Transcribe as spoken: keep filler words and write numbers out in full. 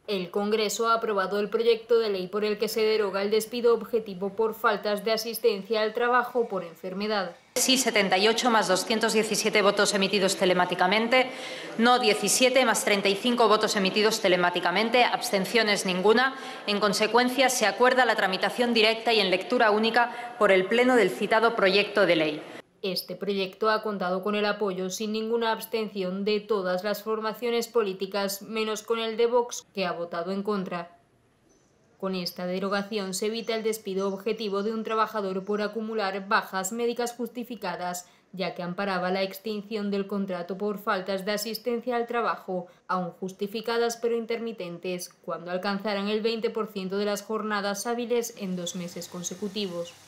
El Congreso ha aprobado el proyecto de ley por el que se deroga el despido objetivo por faltas de asistencia al trabajo por enfermedad. Sí, setenta y ocho más doscientos diecisiete votos emitidos telemáticamente, no diecisiete más treinta y cinco votos emitidos telemáticamente, abstenciones ninguna. En consecuencia, se acuerda la tramitación directa y en lectura única por el Pleno del citado proyecto de ley. Este proyecto ha contado con el apoyo sin ninguna abstención de todas las formaciones políticas, menos con el de Vox, que ha votado en contra. Con esta derogación se evita el despido objetivo de un trabajador por acumular bajas médicas justificadas, ya que amparaba la extinción del contrato por faltas de asistencia al trabajo, aún justificadas pero intermitentes, cuando alcanzaran el veinte por ciento de las jornadas hábiles en dos meses consecutivos.